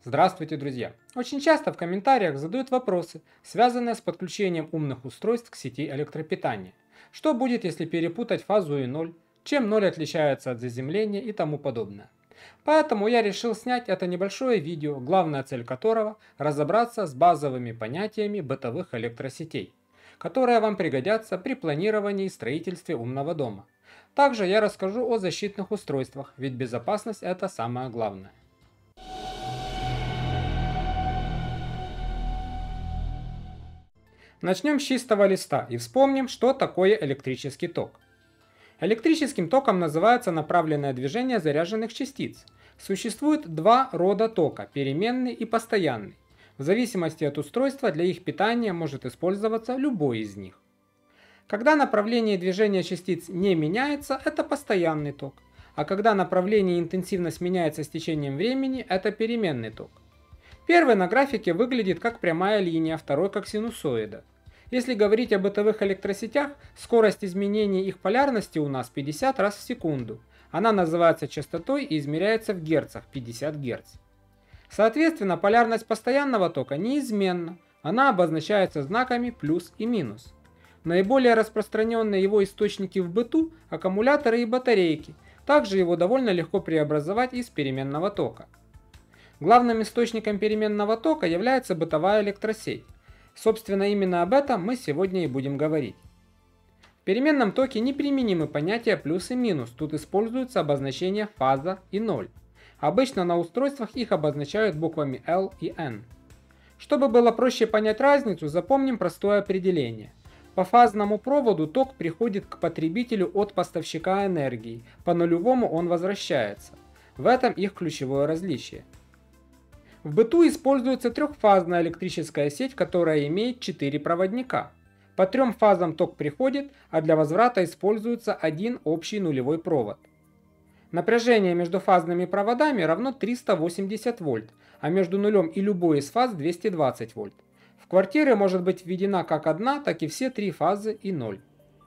Здравствуйте, друзья! Очень часто в комментариях задают вопросы, связанные с подключением умных устройств к сети электропитания. Что будет, если перепутать фазу и ноль? Чем ноль отличается от заземления и тому подобное? Поэтому я решил снять это небольшое видео, главная цель которого – разобраться с базовыми понятиями бытовых электросетей, которые вам пригодятся при планировании и строительстве умного дома. Также я расскажу о защитных устройствах, ведь безопасность – это самое главное. Начнем с чистого листа и вспомним, что такое электрический ток. Электрическим током называется направленное движение заряженных частиц. Существует два рода тока – переменный и постоянный. В зависимости от устройства для их питания может использоваться любой из них. Когда направление движения частиц не меняется, это постоянный ток. А когда направление и интенсивность меняется с течением времени, это переменный ток. Первый на графике выглядит как прямая линия, второй как синусоида. Если говорить о бытовых электросетях, скорость изменения их полярности у нас 50 раз в секунду. Она называется частотой и измеряется в герцах 50 Гц. Соответственно, полярность постоянного тока неизменна. Она обозначается знаками плюс и минус. Наиболее распространенные его источники в быту – аккумуляторы и батарейки. Также его довольно легко преобразовать из переменного тока. Главным источником переменного тока является бытовая электросеть. Собственно, именно об этом мы сегодня и будем говорить. В переменном токе неприменимы понятия плюс и минус, тут используются обозначения фаза и ноль. Обычно на устройствах их обозначают буквами L и N. Чтобы было проще понять разницу, запомним простое определение. По фазному проводу ток приходит к потребителю от поставщика энергии, по нулевому он возвращается. В этом их ключевое различие. В быту используется трехфазная электрическая сеть, которая имеет 4 проводника. По трем фазам ток приходит, а для возврата используется один общий нулевой провод. Напряжение между фазными проводами равно 380 вольт, а между нулем и любой из фаз 220 вольт. В квартире может быть введена как одна, так и все три фазы и ноль.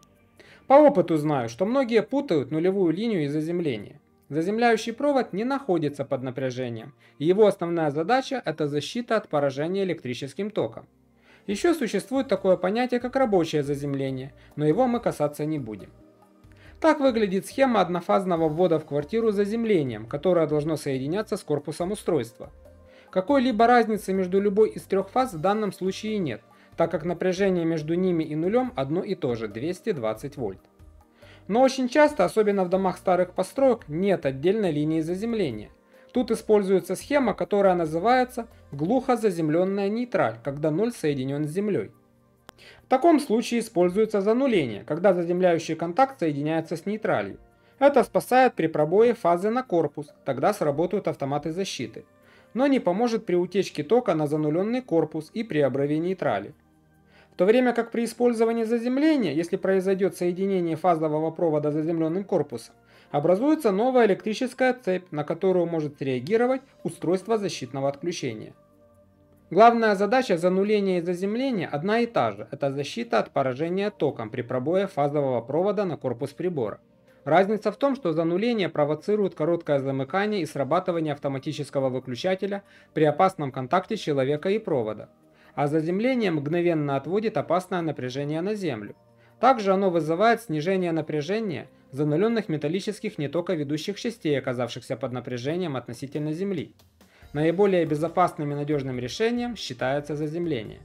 По опыту знаю, что многие путают нулевую линию и заземление. Заземляющий провод не находится под напряжением, и его основная задача – это защита от поражения электрическим током. Еще существует такое понятие, как рабочее заземление, но его мы касаться не будем. Так выглядит схема однофазного ввода в квартиру с заземлением, которое должно соединяться с корпусом устройства. Какой-либо разницы между любой из трех фаз в данном случае нет, так как напряжение между ними и нулем одно и то же – 220 вольт. Но очень часто, особенно в домах старых построек, нет отдельной линии заземления. Тут используется схема, которая называется глухо заземленная нейтраль, когда ноль соединен с землей. В таком случае используется зануление, когда заземляющий контакт соединяется с нейтралью. Это спасает при пробое фазы на корпус, тогда сработают автоматы защиты. Но не поможет при утечке тока на зануленный корпус и при обрыве нейтрали. В то время как при использовании заземления, если произойдет соединение фазового провода с заземленным корпусом, образуется новая электрическая цепь, на которую может реагировать устройство защитного отключения. Главная задача зануления и заземления одна и та же – это защита от поражения током при пробое фазового провода на корпус прибора. Разница в том, что зануление провоцирует короткое замыкание и срабатывание автоматического выключателя при опасном контакте человека и провода, а заземление мгновенно отводит опасное напряжение на землю. Также оно вызывает снижение напряжения зануленных металлических нетоковедущих частей, оказавшихся под напряжением относительно Земли. Наиболее безопасным и надежным решением считается заземление.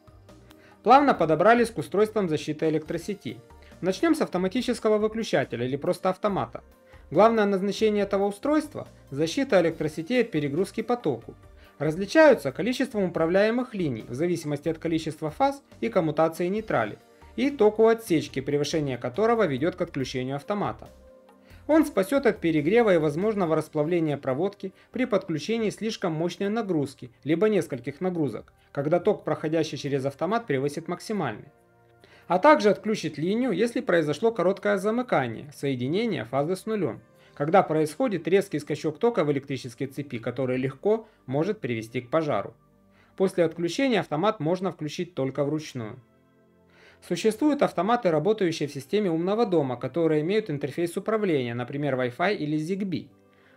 Плавно подобрались к устройствам защиты электросети. Начнем с автоматического выключателя или просто автомата. Главное назначение этого устройства – защита электросетей от перегрузки по току. Различаются количеством управляемых линий в зависимости от количества фаз и коммутации нейтрали, и току отсечки, превышение которого ведет к отключению автомата. Он спасет от перегрева и возможного расплавления проводки при подключении слишком мощной нагрузки, либо нескольких нагрузок, когда ток, проходящий через автомат, превысит максимальный. А также отключит линию, если произошло короткое замыкание, соединение фазы с нулем, когда происходит резкий скачок тока в электрической цепи, который легко может привести к пожару. После отключения автомат можно включить только вручную. Существуют автоматы, работающие в системе умного дома, которые имеют интерфейс управления, например Wi-Fi или ZigBee.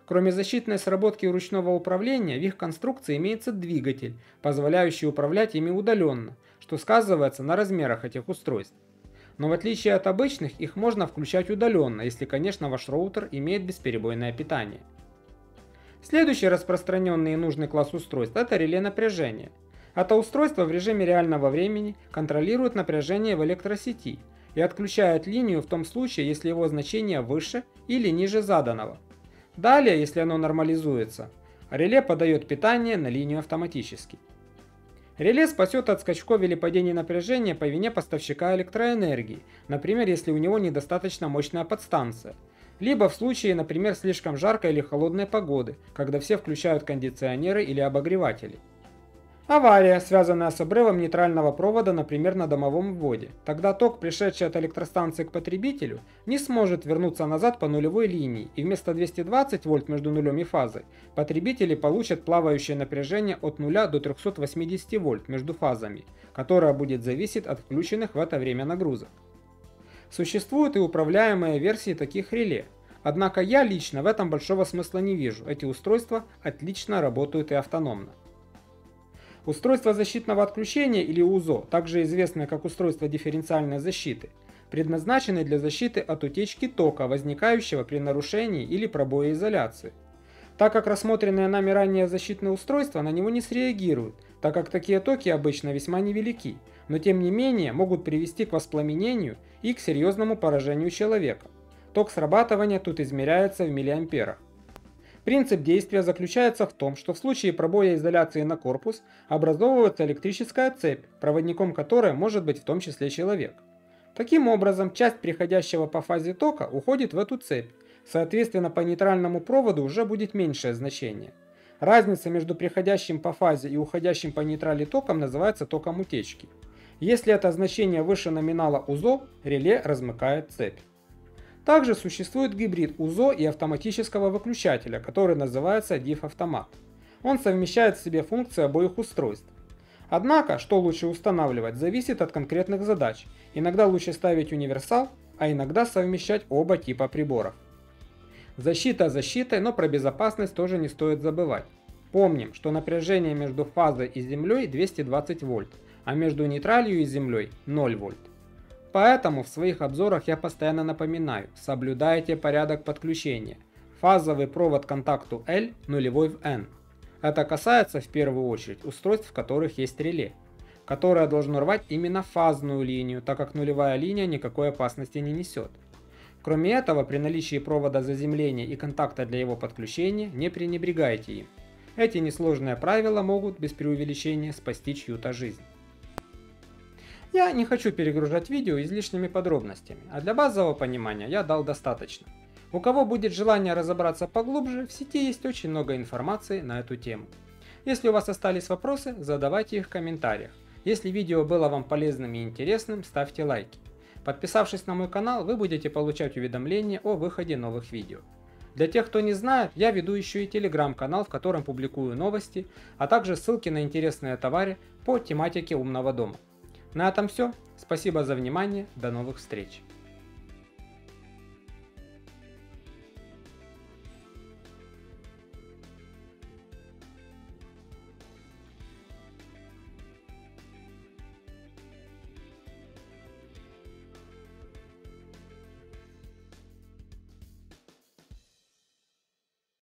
Кроме защитной сработки ручного управления, в их конструкции имеется двигатель, позволяющий управлять ими удаленно, что сказывается на размерах этих устройств. Но в отличие от обычных, их можно включать удаленно, если, конечно, ваш роутер имеет бесперебойное питание. Следующий распространенный и нужный класс устройств – это реле напряжения. Это устройство в режиме реального времени контролирует напряжение в электросети и отключает линию в том случае, если его значение выше или ниже заданного. Далее, если оно нормализуется, реле подает питание на линию автоматически. Реле спасет от скачков или падений напряжения по вине поставщика электроэнергии, например, если у него недостаточно мощная подстанция, либо в случае, например, слишком жаркой или холодной погоды, когда все включают кондиционеры или обогреватели. Авария, связанная с обрывом нейтрального провода, например, на домовом вводе. Тогда ток, пришедший от электростанции к потребителю, не сможет вернуться назад по нулевой линии, и вместо 220 вольт между нулем и фазой, потребители получат плавающее напряжение от 0 до 380 вольт между фазами, которое будет зависеть от включенных в это время нагрузок. Существуют и управляемые версии таких реле, однако я лично в этом большого смысла не вижу, эти устройства отлично работают и автономно. Устройство защитного отключения или УЗО, также известное как устройство дифференциальной защиты, предназначены для защиты от утечки тока, возникающего при нарушении или пробое изоляции. Так как рассмотренные нами ранее защитные устройства на него не среагируют, так как такие токи обычно весьма невелики, но тем не менее могут привести к воспламенению и к серьезному поражению человека. Ток срабатывания тут измеряется в миллиамперах. Принцип действия заключается в том, что в случае пробоя изоляции на корпус образовывается электрическая цепь, проводником которой может быть в том числе человек. Таким образом, часть приходящего по фазе тока уходит в эту цепь, соответственно по нейтральному проводу уже будет меньшее значение. Разница между приходящим по фазе и уходящим по нейтрали током называется током утечки. Если это значение выше номинала УЗО, реле размыкает цепь. Также существует гибрид УЗО и автоматического выключателя, который называется DIF-автомат. Он совмещает в себе функции обоих устройств. Однако, что лучше устанавливать, зависит от конкретных задач. Иногда лучше ставить универсал, а иногда совмещать оба типа приборов. Защита защитой, но про безопасность тоже не стоит забывать. Помним, что напряжение между фазой и землей 220 вольт, а между нейтралью и землей 0 вольт. Поэтому в своих обзорах я постоянно напоминаю, соблюдайте порядок подключения. Фазовый провод к контакту L, нулевой в N. Это касается в первую очередь устройств, в которых есть реле, которое должно рвать именно фазную линию, так как нулевая линия никакой опасности не несет. Кроме этого, при наличии провода заземления и контакта для его подключения, не пренебрегайте им. Эти несложные правила могут без преувеличения спасти чью-то жизнь. Я не хочу перегружать видео излишними подробностями, а для базового понимания я дал достаточно. У кого будет желание разобраться поглубже, в сети есть очень много информации на эту тему. Если у вас остались вопросы, задавайте их в комментариях. Если видео было вам полезным и интересным, ставьте лайки. Подписавшись на мой канал, вы будете получать уведомления о выходе новых видео. Для тех, кто не знает, я веду еще и телеграм-канал, в котором публикую новости, а также ссылки на интересные товары по тематике умного дома. На этом все. Спасибо за внимание. До новых встреч.